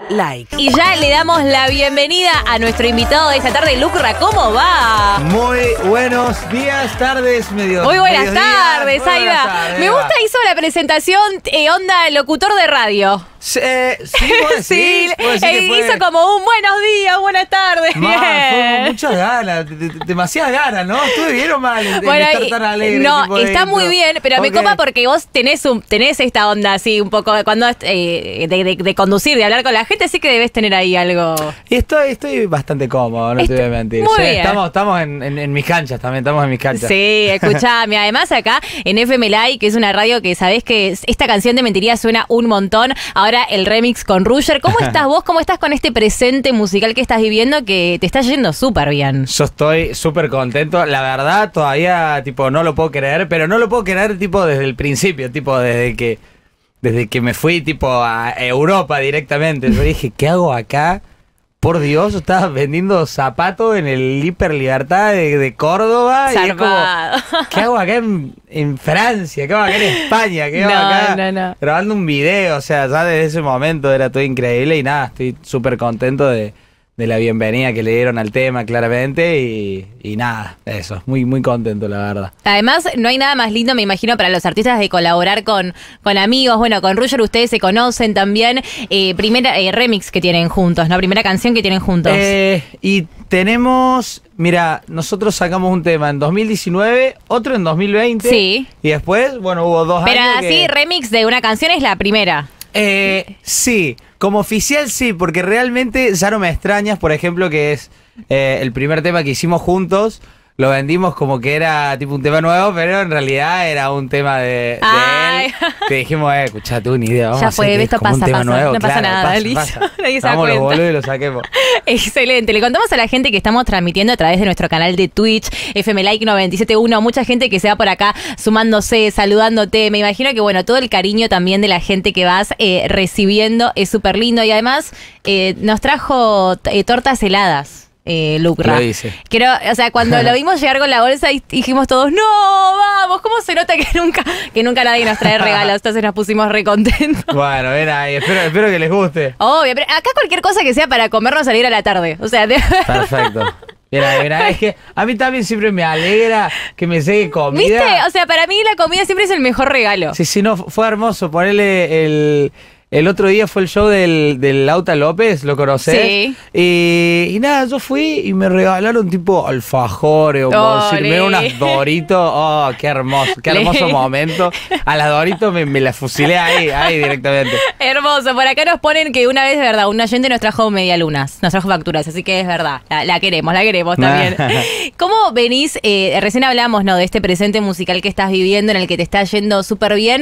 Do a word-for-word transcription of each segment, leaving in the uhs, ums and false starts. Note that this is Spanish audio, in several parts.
Like. Y ya le damos la bienvenida a nuestro invitado de esta tarde, Lucra. ¿Cómo va? Muy buenos días, tardes, medio. Muy buenas tardes, muy ahí buenas va. tardes, Me va. gusta, hizo la presentación eh, onda locutor de radio. Sí, eh, sí, ¿vos Sí, decís? ¿Vos decís eh, que fue? hizo como un buenos días, buenas tardes. Ma, fue Bien. muchas ganas, de- de- demasiadas ganas, ¿no? ¿Estuve bien o mal en, en Bueno, estar eh, tan alegre? no, tipo de está intro? muy bien, pero me Ok. copa porque vos tenés un, tenés esta onda así un poco cuando eh, de, de- de conducir, de hablar con la gente, así que debes tener ahí algo. Y estoy, estoy bastante cómodo, no te voy a mentir. muy Sí, bien. Estamos, estamos en, en- en mis canchas también, estamos en mis canchas. Sí, escuchame. Además acá en F M Live, que es una radio que sabés que esta canción de Mentiría suena un montón. Ahora el remix con Ruger. ¿Cómo estás vos? ¿Cómo estás con este presente musical que estás viviendo que te está yendo súper bien? Yo estoy súper contento, la verdad todavía tipo no lo puedo creer, pero no lo puedo creer tipo desde el principio, tipo desde que desde que me fui tipo a Europa directamente. Yo dije, ¿qué hago acá? Por Dios, yo estaba vendiendo zapatos en el Hiper Libertad de, de Córdoba y es como, Zarpado. ¿qué hago acá en, en Francia? ¿Qué hago acá en España? ¿Qué hago No, acá no, no. grabando un video? O sea, ya desde ese momento era todo increíble y nada, estoy súper contento de, de la bienvenida que le dieron al tema, claramente, y, y nada, eso, muy, muy contento, la verdad. Además, no hay nada más lindo, me imagino, para los artistas de colaborar con, con amigos. Bueno, con Ruger ustedes se conocen también. Eh, primera eh, remix que tienen juntos, ¿no? Primera canción que tienen juntos. Eh, y tenemos, mira, nosotros sacamos un tema en dos mil diecinueve, otro en dos mil veinte. Sí. Y después, bueno, hubo dos Pero años así, que- remix de una canción es la primera. Eh, sí, como oficial sí, porque realmente ya no me extrañas, por ejemplo, que es eh, el primer tema que hicimos juntos. Lo vendimos como que era tipo un tema nuevo, pero en realidad era un tema de, de Ay. él. Que dijimos, eh, escuchá tú, ni idea. Vamos Ya a hacer fue, que es esto como un pasa, tema pasa, nuevo, no pasa claro, nada, listo, nadie se da Vamos los cuenta. boludos y lo saquemos. Excelente. Le contamos a la gente que estamos transmitiendo a través de nuestro canal de Twitch, F M Like noventa y siete punto uno. Mucha gente que se va por acá sumándose, saludándote. Me imagino que, bueno, todo el cariño también de la gente que vas eh, recibiendo es súper lindo. Y además eh, nos trajo eh, tortas heladas. Eh, Lucra. Lo hice. Quiero, o sea, cuando lo vimos llegar con la bolsa y dijimos todos, no, vamos, ¿cómo se nota que nunca, que nunca nadie nos trae regalos? Entonces nos pusimos re contentos. Bueno, ven ahí, espero, espero que les guste. Obvio, pero acá cualquier cosa que sea para comernos salir a la tarde. O sea, de- Perfecto. Mira, mira, es que a mí también siempre me alegra que me llegue comida. ¿viste? O sea, para mí la comida siempre es el mejor regalo. Sí, sí, no, fue hermoso. Ponerle el. El otro día fue el show del, del Lauta López, ¿lo conocés? Sí. Y, y nada, yo fui y me regalaron tipo alfajores o Ole. me dieron unas Doritos. Oh, qué hermoso, qué hermoso Le- momento. A las Doritos me, me las fusilé ahí, ahí directamente. Hermoso. Por acá nos ponen que una vez, de verdad, un oyente nos trajo medialunas, nos trajo facturas, así que es verdad. La, la queremos, la queremos también. ¿Cómo venís? Eh, recién hablamos, ¿no? De este presente musical que estás viviendo, en el que te está yendo súper bien.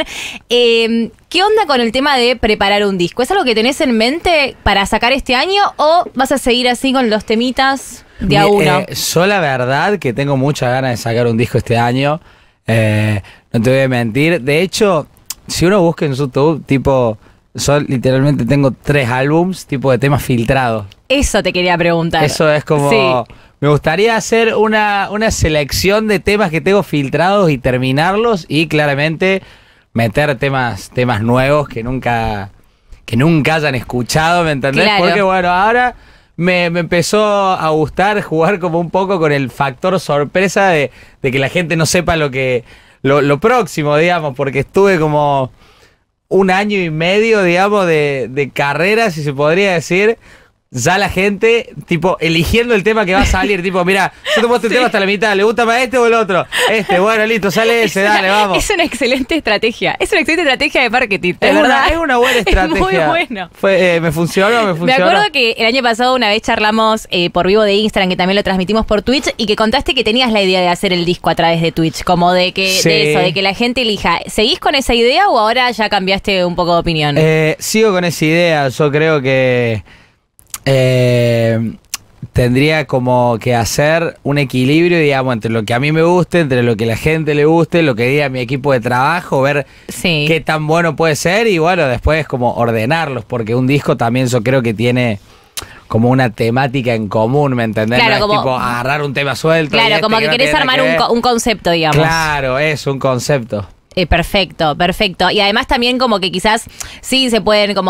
Eh, ¿Qué onda con el tema de preparar un disco? ¿Es algo que tenés en mente para sacar este año o vas a seguir así con los temitas de a Mi- uno? eh, yo la verdad que tengo muchas ganas de sacar un disco este año. Eh, no te voy a mentir. De hecho, si uno busca en YouTube, tipo, yo literalmente tengo tres álbums, tipo de temas filtrados. Eso te quería preguntar. Eso es como... Sí. Me gustaría hacer una, una selección de temas que tengo filtrados y terminarlos y claramente meter temas, temas nuevos que nunca, que nunca hayan escuchado, ¿me entendés? Claro. Porque bueno, ahora me, me empezó a gustar jugar como un poco con el factor sorpresa de, de que la gente no sepa lo que lo, lo próximo, digamos, porque estuve como un año y medio, digamos, de, de carrera, si se podría decir. Ya la gente, tipo, eligiendo el tema que va a salir, tipo, mira, yo te muestro el Sí. tema hasta la mitad, ¿le gusta más este o el otro? Este, bueno, listo, sale ese, Es una- dale, vamos. Es una excelente estrategia. Es una excelente estrategia de marketing, de Es verdad. una, es una buena estrategia. Es muy bueno. Fue, eh, me funcionó, me Me funcionó. acuerdo que el año pasado una vez charlamos eh, por vivo de Instagram, que también lo transmitimos por Twitch, y que contaste que tenías la idea de hacer el disco a través de Twitch, como de que Sí. de eso, de que la gente elija. ¿Seguís con esa idea o ahora ya cambiaste un poco de opinión? Eh, sigo con esa idea, yo creo que eh, tendría como que hacer un equilibrio, digamos, entre lo que a mí me guste, entre lo que a la gente le guste, lo que diga mi equipo de trabajo, ver Sí. qué tan bueno puede ser y bueno, después como ordenarlos, porque un disco también yo creo que tiene como una temática en común, ¿me entendés? Claro, no es como- tipo agarrar un tema suelto. y Claro, este como que no querés tiene armar nada un, que co- ver. un concepto, digamos. Claro, es un concepto. Eh, perfecto, perfecto. Y además también como que quizás sí se pueden como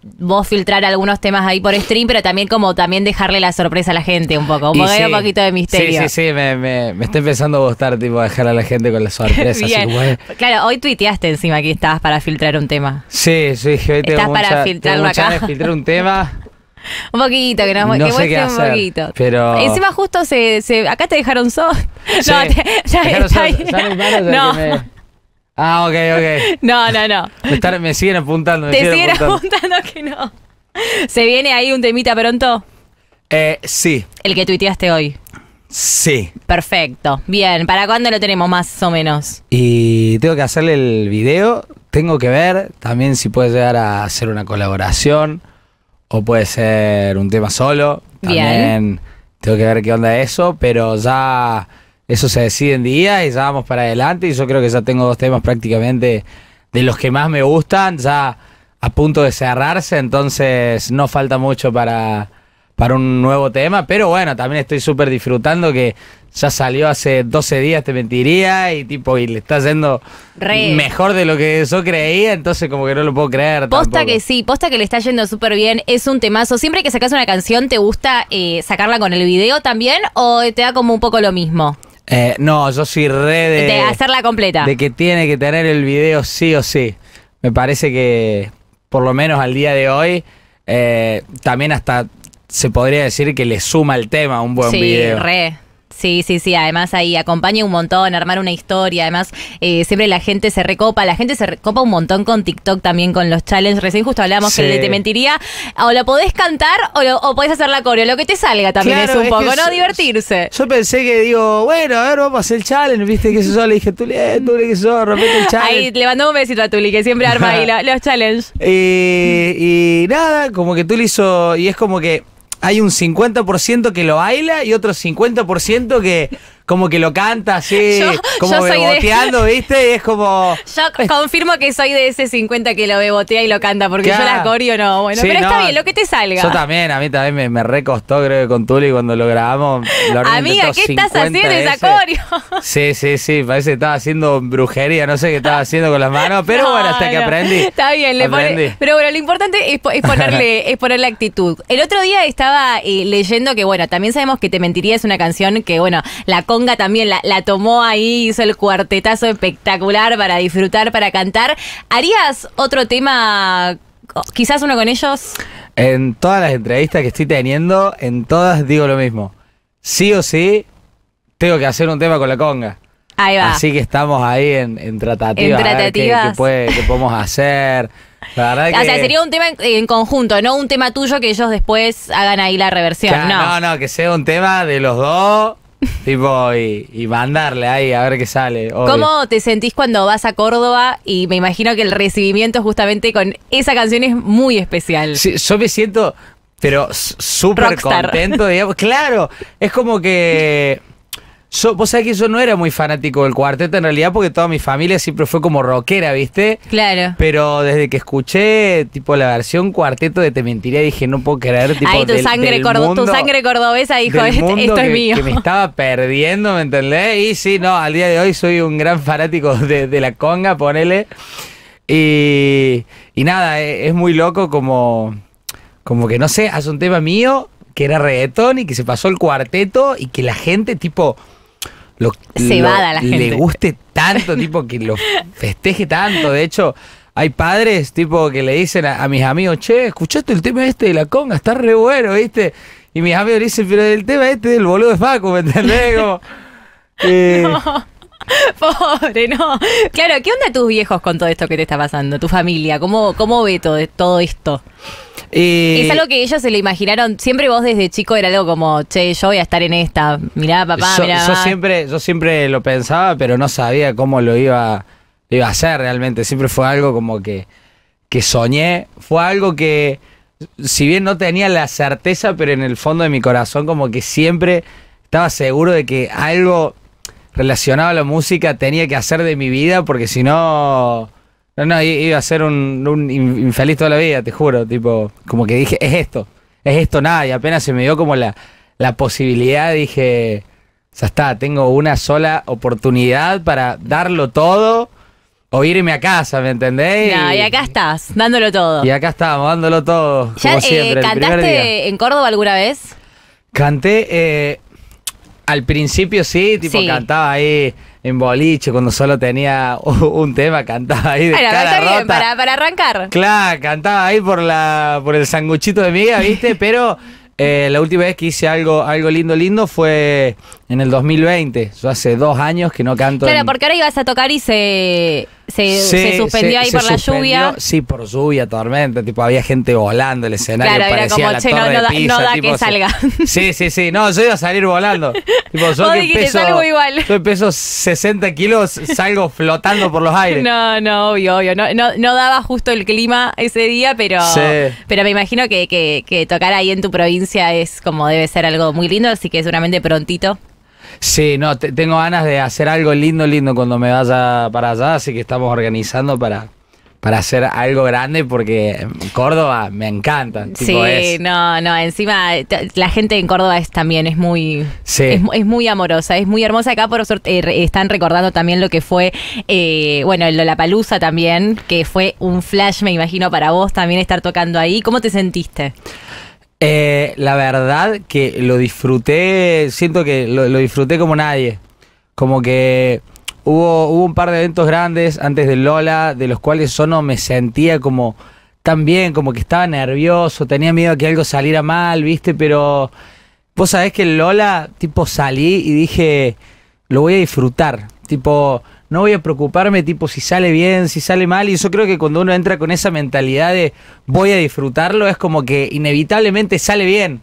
vos filtrar algunos temas ahí por stream, pero también como también dejarle la sorpresa a la gente un poco, un, poco, sí, un poquito de misterio. Sí, sí, sí, me, me, me está empezando a gustar, tipo, dejar a la gente con la sorpresa. Bien. Así, bueno. Claro, hoy tuiteaste encima que estabas para filtrar un tema. Sí, sí, que hoy tengo Estás mucha, para filtrarlo tengo muchas acá. ganas de filtrar un tema. Un poquito, que nos No que sé qué muestre un hacer, poquito. pero- Encima justo se, se acá te dejaron solo. Sí. No, te, ya Dejaron está solo- bien. ya no hay manos, ya No. que me- Ah, ok, ok. No, no, no. Me, están- me siguen apuntando, me Te siguen siguen apuntando. apuntando que no. ¿Se viene ahí un temita pronto? Eh, sí, El que tuiteaste hoy. sí. Perfecto. Bien, ¿para cuándo lo tenemos más o menos? Y tengo que hacerle el video, tengo que ver también si puede llegar a hacer una colaboración o puede ser un tema solo. Bien. También tengo que ver qué onda eso, pero ya eso se decide en día y ya vamos para adelante y yo creo que ya tengo dos temas prácticamente de los que más me gustan, ya a punto de cerrarse, entonces no falta mucho para, para un nuevo tema, pero bueno, también estoy súper disfrutando que ya salió hace doce días, te mentiría, y tipo, y le está yendo Re. mejor de lo que yo creía, entonces como que no lo puedo creer. Posta tampoco. que sí, posta que le está yendo súper bien, es un temazo. ¿Siempre que sacas una canción te gusta eh, sacarla con el video también o te da como un poco lo mismo? Eh, no, yo soy re de... De hacerla completa. De que tiene que tener el video sí o sí. Me parece que, por lo menos al día de hoy, eh, también hasta se podría decir que le suma el tema un buen sí, video. re. Sí, sí, sí, además ahí acompaña un montón, armar una historia, además eh, siempre la gente se recopa, la gente se recopa un montón con TikTok también, con los challenges, recién justo hablábamos Sí. que el de Te Mentiría, o lo podés cantar o, lo, o podés hacer la coreo, lo que te salga también Claro, es un es poco, que ¿no? yo- Divertirse. Yo pensé que digo, bueno, a ver, vamos a hacer el challenge, viste, qué sé yo, le dije, tú le, tú le, qué sé yo, repete el challenge. Ahí le mandamos un besito a Tuli, que siempre arma ahí lo- los challenges. Y, y nada, como que tú le hizo, y es como que hay un cincuenta por ciento que lo baila y otro cincuenta por ciento que como que lo canta así, Yo- como yo soy de- beboteando, ¿viste? Y es como... Yo confirmo que soy de ese cincuenta que lo bebotea y lo canta, porque yo Claro. la coreo no. Bueno, Sí, pero está no, bien, lo que te salga. Yo también, a mí también me, me recostó, creo que con Tuli cuando lo grabamos. Lo habré Amiga, intentado ¿qué estás cincuenta haciendo esa veces. coreo? Sí, sí, sí, parece que estaba haciendo brujería, no sé qué estaba haciendo con las manos, pero No, bueno, hasta que no. aprendí. Está bien, le pone- Aprendí. pero bueno, lo importante es, po- es ponerle, es ponerle actitud. El otro día estaba eh, leyendo que, bueno, también sabemos que Te Mentiría es una canción que, bueno, la conga también la, la tomó ahí, hizo el cuartetazo espectacular para disfrutar, para cantar. ¿Harías otro tema, quizás uno con ellos? En todas las entrevistas que estoy teniendo, en todas digo lo mismo. Sí o sí, tengo que hacer un tema con la conga. Ahí va. Así que estamos ahí en, en tratativas. En a ver qué- tratativas. qué puede- qué podemos hacer. La verdad O que... sea, sería un tema en, en conjunto, no un tema tuyo que ellos después hagan ahí la reversión. Claro, no. no, no, que sea un tema de los dos, tipo, y, y mandarle ahí a ver qué sale. obvio. ¿Cómo te sentís cuando vas a Córdoba? Y me imagino que el recibimiento justamente con esa canción es muy especial. Sí, yo me siento, pero s- súper Rockstar. contento, digamos. Claro, es como que... Yo, vos sabés que yo no era muy fanático del cuarteto en realidad porque toda mi familia siempre fue como rockera, ¿viste? Claro. Pero desde que escuché tipo la versión cuarteto de Te Mentiría dije, no puedo creer, tipo, Ahí tu del- sangre, del cordo- mundo- tu sangre cordobesa dijo, del "Este- mundo esto que, es mío. que me estaba perdiendo, ¿me entendés? Y sí, no, al día de hoy soy un gran fanático de, de la conga, ponele. Y, y nada, e- es muy loco como, como que, no sé, hace un tema mío que era reggaetón y que se pasó el cuarteto y que la gente, tipo, lo, Cebada lo- la gente. le guste tanto, tipo, que lo festeje tanto. De hecho, hay padres, tipo, que le dicen a, a mis amigos, che, ¿escuchaste el tema este de la conga? Está re bueno, ¿viste? Y mis amigos le dicen, pero el tema este del boludo de Facu, ¿me entendés? Como, eh, Pobre, no. Claro, ¿qué onda tus viejos con todo esto que te está pasando? ¿Tu familia? ¿Cómo, cómo ve todo, todo esto? y- ¿Es algo que ellos se lo imaginaron? Siempre vos desde chico era algo como, che, yo voy a estar en esta. Mirá, papá, yo, mirá, yo mamá. siempre, yo siempre lo pensaba, pero no sabía cómo lo iba, lo iba a hacer realmente. Siempre fue algo como que, que soñé. Fue algo que, si bien no tenía la certeza, pero en el fondo de mi corazón como que siempre estaba seguro de que algo relacionado a la música tenía que hacer de mi vida, porque si no... No, no, i- iba a ser un, un in- infeliz toda la vida, te juro. Tipo, como que dije, es esto, es esto, nada. Y apenas se me dio como la, la posibilidad, dije, ya está, tengo una sola oportunidad para darlo todo o irme a casa, ¿me entendés? No, y acá estás, dándolo todo. Y acá estábamos, dándolo todo, ¿Ya como eh, siempre, el primer día. cantaste en Córdoba alguna vez? Canté, eh, al principio sí, tipo Sí. cantaba ahí en boliche, cuando solo tenía un tema, cantaba ahí de Bueno, cara está bien, rota. para, para arrancar. Claro, cantaba ahí por la por el sanguchito de miga, ¿viste? Pero eh, la última vez que hice algo, algo lindo, lindo fue en el dos mil veinte. Yo hace dos años que no canto. Claro, en- porque ahora ibas a tocar y se, se, Sí, se suspendió se- ahí se por la suspendió, lluvia. Sí, por lluvia, tormenta. Tipo, había gente volando el escenario. Claro, era parecía como, la che, no- Torre no de da- Pisa, no da tipo, que se- salga. Sí, sí, sí. No, yo iba a salir volando. Tipo, yo Vos que dijiste, peso, salgo igual. yo peso sesenta kilos, salgo flotando por los aires. No, no, obvio, obvio. No, no, no daba justo el clima ese día, pero, Sí. pero me imagino que, que, que tocar ahí en tu provincia es como debe ser algo muy lindo, así que seguramente prontito. Sí, no, te- tengo ganas de hacer algo lindo, lindo cuando me vaya para allá, así que estamos organizando para, para hacer algo grande porque Córdoba me encanta. Sí, tipo, es- no, no, encima t- la gente en Córdoba es también es muy Sí. es, mu- es muy amorosa, es muy hermosa. Acá por suerte eh, re- están recordando también lo que fue eh, bueno, el Lollapalooza también, que fue un flash, me imagino, para vos también estar tocando ahí. ¿Cómo te sentiste? Eh, la verdad que lo disfruté, siento que lo, lo disfruté como nadie. Como que hubo, hubo un par de eventos grandes antes del Lola, de los cuales yo no me sentía como tan bien, como que estaba nervioso, tenía miedo a que algo saliera mal, ¿viste? Pero vos sabés que el Lola, tipo, salí y dije, lo voy a disfrutar. Tipo, no voy a preocuparme, tipo, si sale bien, si sale mal. Y yo creo que cuando uno entra con esa mentalidad de voy a disfrutarlo, es como que inevitablemente sale bien.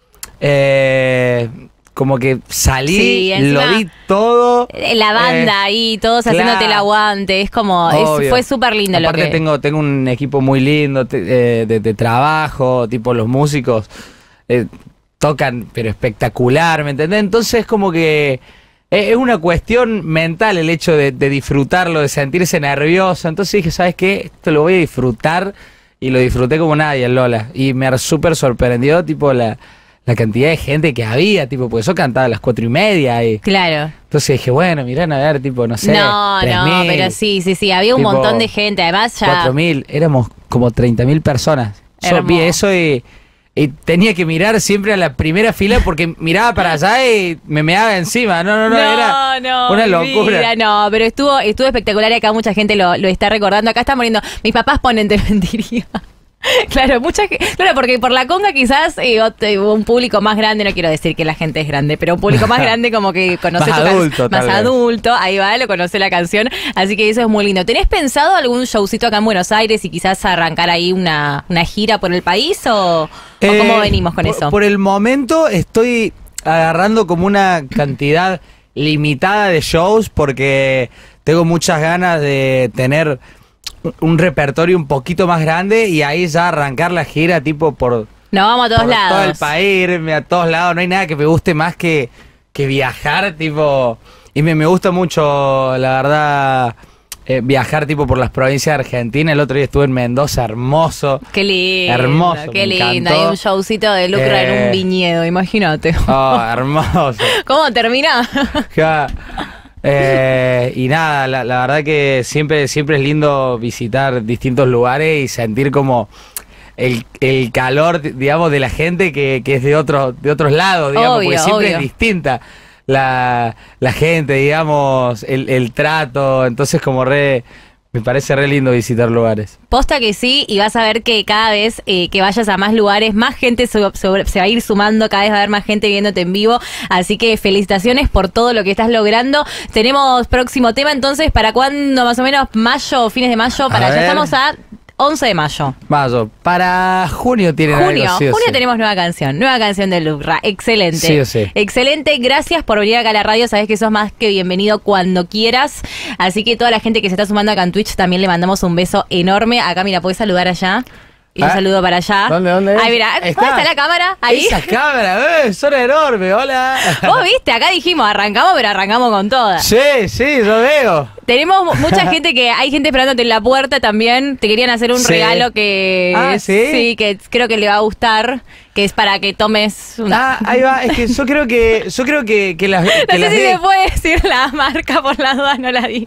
Eh, como que salí, Sí, encima, lo di todo. Eh, La banda eh, ahí, todos claro. haciéndote el aguante, es como, es- Obvio. fue súper lindo lo Aparte que... tengo, tengo un equipo muy lindo te- eh, de, de trabajo, tipo los músicos eh, tocan pero espectacular, ¿me entendés? Entonces como que eh, es una cuestión mental el hecho de, de disfrutarlo, de sentirse nervioso. Entonces dije, ¿sabes qué? Esto lo voy a disfrutar y lo disfruté como nadie el Lola. Y me súper sorprendió tipo la, la cantidad de gente que había, tipo, porque yo cantaba a las cuatro y media y... Claro. Entonces dije, bueno, mirá, a ver, tipo, no sé, No, tres no, mil, pero sí, sí, sí, había un tipo, montón de gente, además ya... cuatro mil, éramos como treinta mil personas. Yo Hermoso. vi eso y, y tenía que mirar siempre a la primera fila porque miraba para allá y me meaba encima. No, no, no, era no, una mi locura. vida, no, pero estuvo, estuvo espectacular y acá mucha gente lo, lo está recordando. Acá están poniendo, mis papás ponen Te mentiría. Claro, mucha ge- claro, porque por la conga quizás eh, ot- un público más grande, no quiero decir que la gente es grande, pero un público más grande como que conoce Más tu can- adulto, más tal vez. adulto, ahí va, lo conoce la canción, así que eso es muy lindo. ¿Tenés pensado algún showcito acá en Buenos Aires y quizás arrancar ahí una, una gira por el país o, o Eh, cómo venimos con por, eso? Por el momento estoy agarrando como una cantidad limitada de shows porque tengo muchas ganas de tener un- un repertorio un poquito más grande y ahí ya arrancar la gira tipo por, Nos vamos a todos por lados. todo el país, irme a todos lados. No hay nada que me guste más que, que viajar, tipo. Y me, me gusta mucho, la verdad, eh, viajar tipo por las provincias de Argentina. El otro día estuve en Mendoza, hermoso. Qué lindo, Hermoso, qué me lindo. encantó. Hay un showcito de Lucra en Eh. un viñedo, imagínate. Oh, hermoso. ¿Cómo termina? Ja. Eh, y nada, la, la verdad que siempre, siempre es lindo visitar distintos lugares y sentir como el, el calor, digamos, de la gente que, que es de otros, de otros lados, digamos, Obvio, porque siempre obvio. es distinta la, la gente, digamos, el, el trato, entonces como re, me parece re lindo visitar lugares. Posta que sí, y vas a ver que cada vez eh, que vayas a más lugares, más gente se, se- se va a ir sumando, cada vez va a haber más gente viéndote en vivo, así que felicitaciones por todo lo que estás logrando. Tenemos próximo tema, entonces, ¿para cuándo más o menos? ¿Mayo, fines de mayo? Para A ya ver. estamos a once de mayo. Mayo, para junio tienen Junio, algo, sí o junio sí. tenemos nueva canción, nueva canción de Lucra, excelente. Sí o sí. Excelente, gracias por venir acá a la radio, sabes que sos más que bienvenido cuando quieras, así que toda la gente que se está sumando acá en Twitch también le mandamos un beso enorme. Acá, mira, ¿podés saludar allá? Y yo Ah, saludo para allá. ¿dónde, dónde es? Ay, mira, ¿dónde Está. está la cámara? Ahí. Esa cámara, eh, son enormes, hola. Vos viste, acá dijimos, arrancamos, pero arrancamos con todas. Sí, sí, yo veo. Tenemos mu- mucha gente que, hay gente esperándote en la puerta también, te querían hacer un Sí. regalo que... Ah, ¿sí? Sí, que creo que le va a gustar, que es para que tomes una... Ah, ahí va, es que yo creo que, yo creo que, que las, que No sé las si de- se puede decir la marca, por las dudas no la digo.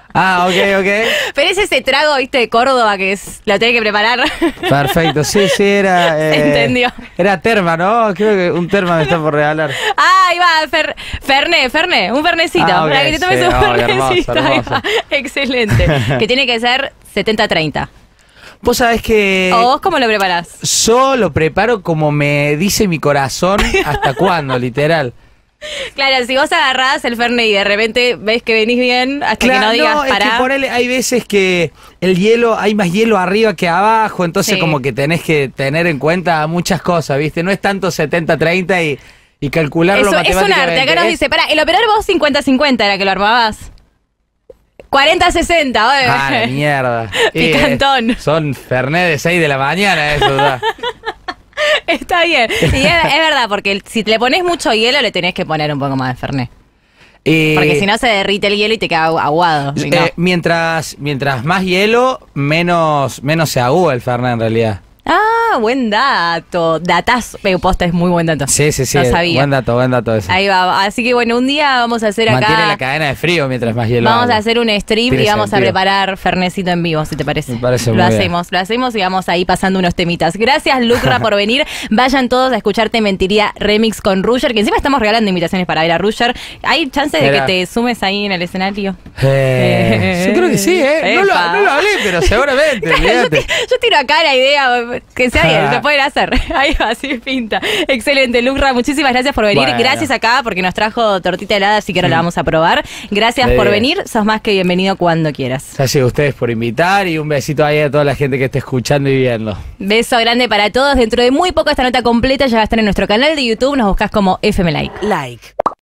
Ah, ok, ok. Pero es ese trago, viste, de Córdoba que es, lo tenés que preparar. Perfecto, sí, sí, era... Se eh, entendió. Era terma, ¿no? Creo que un terma me está por regalar. Ah, ahí va, Fer, Ferné, Ferné, un fernecito. Ah, ok, para que te tomes sí, un oh, fernecito. hermoso, Ahí hermoso. va. Excelente. Que tiene que ser setenta treinta. Vos sabés que... ¿O vos cómo lo preparás? Yo lo preparo como me dice mi corazón, hasta cuándo, literal. Claro, si vos agarrás el Fernet y de repente ves que venís bien, hasta que no digas es pará. que ponele, hay veces que el hielo, hay más hielo arriba que abajo, entonces Sí. como que tenés que tener en cuenta muchas cosas, ¿viste? No es tanto setenta treinta y, y calcularlo Eso, es un matemáticamente. arte. Acá nos Es- dice, pará, el operador vos cincuenta cincuenta era que lo armabas. cuarenta sesenta, oye. Ah, la mierda. Y, Picantón. eh, son Fernet de seis de la mañana, eso, ¿verdad? Está bien. Y es, es verdad, porque el- si le pones mucho hielo, le tenés que poner un poco más de Fernet. Y, Porque si no se derrite el hielo y te queda agu- aguado. Si no. eh, mientras, mientras más hielo, menos, menos se agúa el Fernet en realidad. Ah, buen dato. Datas, pero posta es muy buen dato. Sí, sí, sí. No sabía. Buen dato, buen dato ese. Ahí va. Así que bueno, un día vamos a hacer acá. Mantiene la cadena de frío mientras más hielo Vamos haga. a hacer un stream Tiene y vamos sentido. a preparar Fernecito en vivo, si te parece. Me parece Lo muy bien. hacemos, lo hacemos y vamos ahí pasando unos temitas. Gracias, Lucra, por venir. Vayan todos a escucharte Mentiría Remix con Rusher, que encima estamos regalando invitaciones para ver a Rusher. ¿Hay chances de Mira. que te sumes ahí en el escenario? Eh, yo creo que sí, ¿eh? No lo, Epa. no lo hablé, pero seguramente. yo, olvídate. ti- yo tiro acá la idea, que sea bien, lo pueden hacer. Ahí va, así pinta. Excelente, Lucra, muchísimas gracias por venir. Bueno. Gracias acá porque nos trajo tortita helada, así que ahora la vamos a probar. Gracias De por diez. venir, sos más que bienvenido cuando quieras. Gracias a ustedes por invitar y un besito ahí a toda la gente que esté escuchando y viendo. Beso grande para todos. Dentro de muy poco esta nota completa ya va a estar en nuestro canal de YouTube. Nos buscas como F M Like. Like.